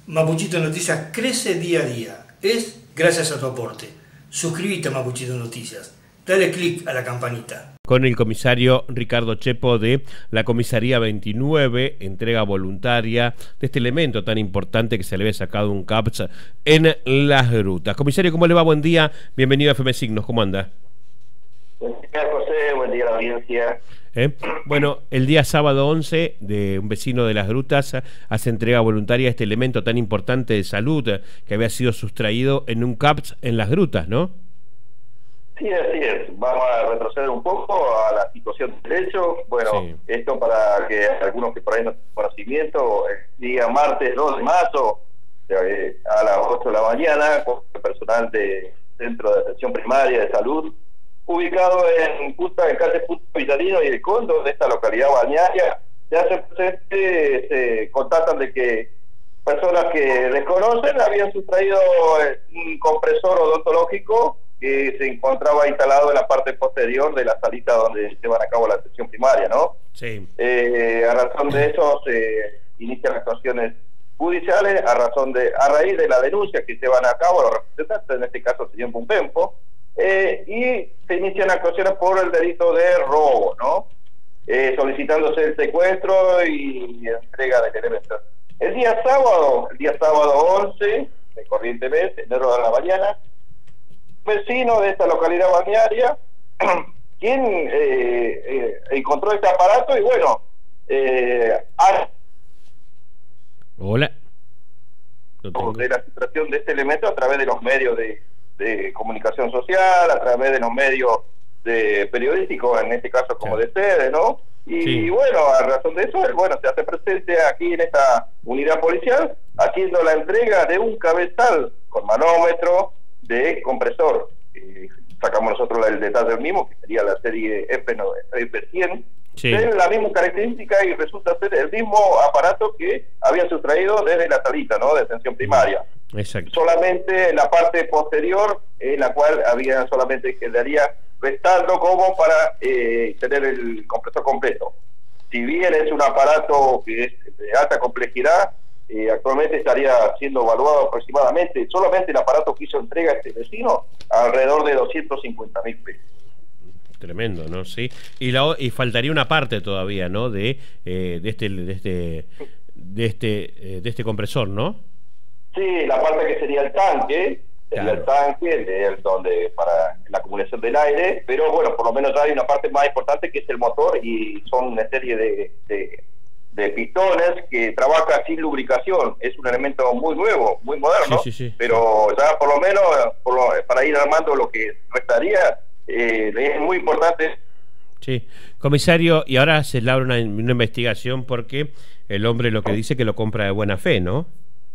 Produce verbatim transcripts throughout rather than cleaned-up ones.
Mapuchito Noticias crece día a día. Es gracias a tu aporte. Suscríbete a Mapuchito Noticias. Dale clic a la campanita. Con el comisario Ricardo Chepo de la Comisaría veintinueve, entrega voluntaria de este elemento tan importante que se le había sacado un C A P S en Las Grutas. Comisario, ¿cómo le va? Buen día. Bienvenido a F M Signos. ¿Cómo anda? Buen día, José. Buen día a la audiencia. ¿Eh? Bueno, el día sábado once, de un vecino de Las Grutas hace entrega voluntaria de este elemento tan importante de salud que había sido sustraído en un C A P S en Las Grutas, ¿no? Sí, así es. Vamos a retroceder un poco a la situación del hecho. Bueno, sí. Esto para que algunos que por ahí no tienen conocimiento, el día martes dos de marzo, eh, a las ocho de la mañana, con el personal del Centro de Atención Primaria de Salud, ubicado en Punta, en calle Punta Vitalino y el Condo, de esta localidad balnearia, ya se, se, se contactan de que personas que desconocen habían sustraído un compresor odontológico que se encontraba instalado en la parte posterior de la salita donde se llevan a cabo la atención primaria, ¿no? Sí. Eh, a razón de eso se inician actuaciones judiciales, a razón de, a raíz de la denuncia que se van a cabo los representantes, en este caso el señor Pumpempo, eh, y se inician actuaciones por el delito de robo, ¿no? Eh, solicitándose el secuestro y entrega de elementos. El día sábado, el día sábado once, de corriente mes, enero de la mañana, vecino de esta localidad balnearia, quien eh, eh, encontró este aparato y bueno, eh, a... Hola. de la sustracción de este elemento a través de los medios de, de comunicación social, a través de los medios de periodísticos, en este caso como sí. de ustedes, ¿no? Y, sí. y bueno, a razón de eso, él, bueno, se hace presente aquí en esta unidad policial, haciendo la entrega de un cabezal con manómetro de compresor. Eh, sacamos nosotros el detalle del mismo, que sería la serie F cien, sí. de la misma característica y resulta ser el mismo aparato que habían sustraído desde la salita, ¿no?, de atención primaria. Exacto. Solamente la parte posterior, en la cual había solamente quedaría respaldo como para eh, tener el compresor completo. Si bien es un aparato que es de alta complejidad, Eh, actualmente estaría siendo evaluado aproximadamente, solamente el aparato que hizo entrega a este vecino, alrededor de doscientos cincuenta mil pesos. Tremendo, ¿no? Sí. Y, la, y faltaría una parte todavía, ¿no? De, eh, de este de este de este eh, de este compresor, ¿no? Sí, la parte que sería el tanque, claro. el tanque de, el, donde para la acumulación del aire, pero bueno, por lo menos ya hay una parte más importante que es el motor y son una serie de, de de pistones que trabaja sin lubricación. Es un elemento muy nuevo, muy moderno, sí, sí, sí. pero ya por lo menos por lo, para ir armando lo que restaría, eh, es muy importante. Sí, comisario, y ahora se labra una, una investigación porque el hombre lo que dice que lo compra de buena fe, ¿no?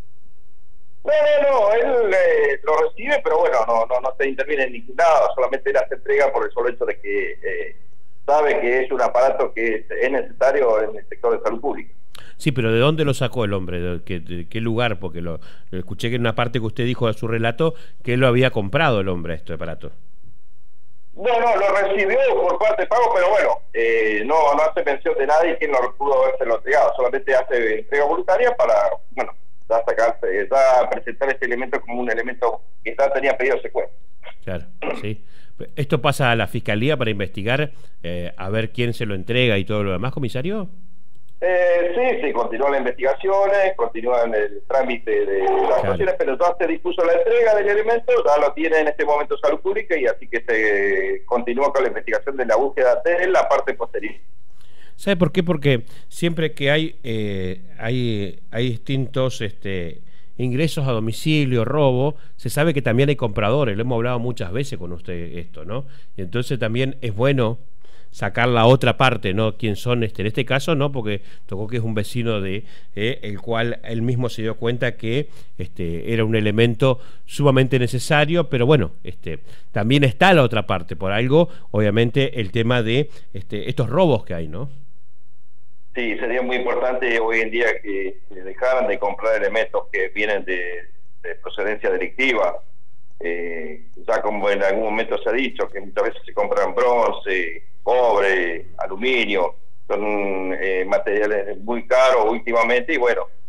No, no, no, él eh, lo recibe, pero bueno, no, no, no se interviene en ningún lado, solamente él hace entrega por el solo hecho de que eh, sabe que es un aparato que es, es necesario en el sector de salud pública. Sí, pero ¿de dónde lo sacó el hombre? ¿De qué, de qué lugar? Porque lo, lo escuché que en una parte que usted dijo de su relato que él lo había comprado el hombre, este aparato. No, no, lo recibió por parte de pago, pero bueno, eh, no, no hace mención de nadie quien no pudo habérselo entregado, solamente hace entrega voluntaria para, bueno, ya sacarse, ya presentar este elemento como un elemento que ya tenía pedido secuestro. Claro, sí. ¿Esto pasa a la Fiscalía para investigar, eh, a ver quién se lo entrega y todo lo demás, comisario? Eh, sí, sí, continúan las investigaciones, continúan el trámite de las claro. actuaciones, pero ya se dispuso la entrega del elemento, ya lo tiene en este momento Salud Pública y así que se continúa con la investigación de la búsqueda de la parte posterior. ¿Sabe por qué? Porque siempre que hay eh, hay, hay distintos este, ingresos a domicilio, robo, se sabe que también hay compradores, lo hemos hablado muchas veces con usted esto, ¿no? Y entonces también es bueno sacar la otra parte, ¿no? ¿Quién son este? En este caso, ¿no? Porque tocó que es un vecino de eh, el cual él mismo se dio cuenta que este era un elemento sumamente necesario, pero bueno, este también está la otra parte, por algo, obviamente, el tema de este estos robos que hay, ¿no? Sí, sería muy importante hoy en día que dejaran de comprar elementos que vienen de, de procedencia delictiva. Eh, ya como en algún momento se ha dicho, que muchas veces se compran bronce, cobre, aluminio, son eh, materiales muy caros últimamente y bueno,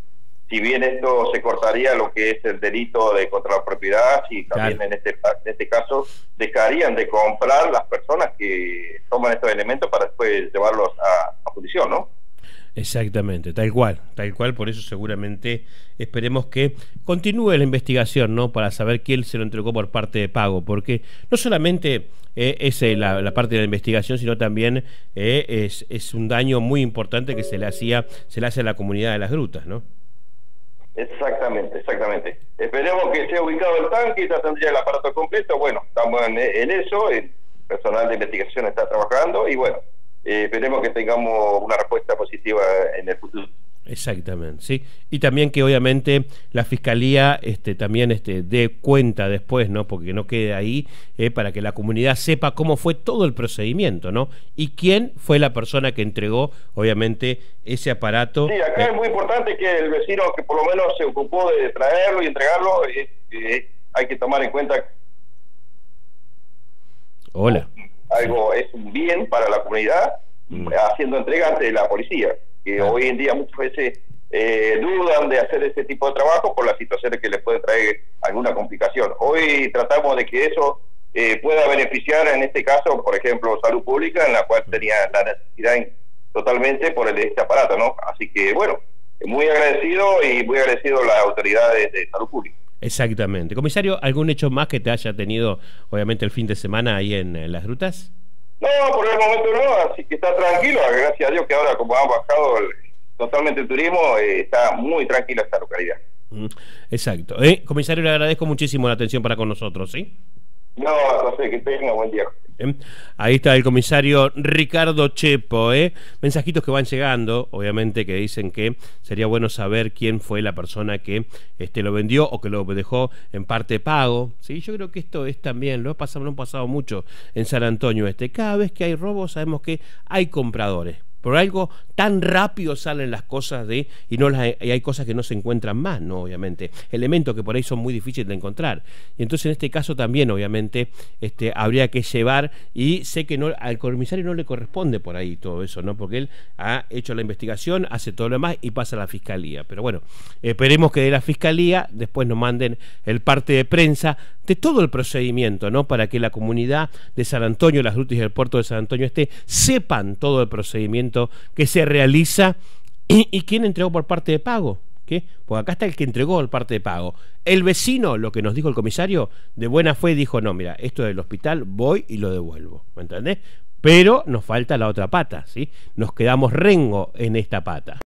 si bien esto se cortaría lo que es el delito de contra la propiedad, y también claro. en este en este caso dejarían de comprar las personas que toman estos elementos para después llevarlos a, a juicio, ¿no? Exactamente, tal cual, tal cual, por eso seguramente esperemos que continúe la investigación, ¿no? Para saber quién se lo entregó por parte de pago, porque no solamente eh, es eh, la, la parte de la investigación, sino también eh, es, es un daño muy importante que se le hacía, se le hace a la comunidad de Las Grutas, ¿no? Exactamente, exactamente. Esperemos que sea ubicado el tanque y ya tendría el aparato completo. Bueno, estamos en, en eso, el personal de investigación está trabajando y bueno, eh, esperemos que tengamos una respuesta positiva en el futuro. Exactamente, sí. Y también que obviamente la Fiscalía este, también este, dé cuenta después, ¿no? Porque no quede ahí, eh, para que la comunidad sepa cómo fue todo el procedimiento, ¿no? Y quién fue la persona que entregó, obviamente, ese aparato. Sí, acá eh, es muy importante que el vecino que por lo menos se ocupó de traerlo y entregarlo, eh, eh, hay que tomar en cuenta. Hola. Algo es un bien para la comunidad, mm. haciendo entrega ante la policía, que ah. hoy en día muchas veces eh, dudan de hacer ese tipo de trabajo por las situaciones que les puede traer alguna complicación. Hoy tratamos de que eso eh, pueda beneficiar, en este caso, por ejemplo, salud pública, en la cual tenía la necesidad en, totalmente por el de este aparato, ¿no? Así que, bueno, muy agradecido y muy agradecido a las autoridades de salud pública. Exactamente. Comisario, ¿algún hecho más que te haya tenido, obviamente, el fin de semana ahí en, en Las Grutas? No, por el momento no, así que está tranquilo, gracias a Dios que ahora como ha bajado el, totalmente el turismo, eh, está muy tranquila esta localidad. Mm, exacto. Eh, comisario, le agradezco muchísimo la atención para con nosotros, ¿sí? No, no sé, que tenga buen día. ¿Eh? Ahí está el comisario Ricardo Chepo, ¿eh? Mensajitos que van llegando, obviamente, que dicen que sería bueno saber quién fue la persona que este, lo vendió o que lo dejó en parte pago. Sí, yo creo que esto es también, lo ha pasado, lo han pasado mucho en San Antonio este. Cada vez que hay robos sabemos que hay compradores. Por algo tan rápido salen las cosas de y no las, y hay cosas que no se encuentran más, no, obviamente, elementos que por ahí son muy difíciles de encontrar. Y entonces en este caso también, obviamente, este, habría que llevar, y sé que no, al comisario no le corresponde por ahí todo eso, ¿no? Porque él ha hecho la investigación, hace todo lo demás y pasa a la fiscalía. Pero bueno, esperemos que de la fiscalía después nos manden el parte de prensa de todo el procedimiento, ¿no? Para que la comunidad de San Antonio, Las Grutas y el puerto de San Antonio Este sepan todo el procedimiento que se realiza y, y quién entregó por parte de pago. ¿Qué? Porque acá está el que entregó el parte de pago. El vecino, lo que nos dijo el comisario, de buena fe dijo, no, mira, esto del hospital voy y lo devuelvo, ¿me entendés? Pero nos falta la otra pata, ¿sí? Nos quedamos rengo en esta pata.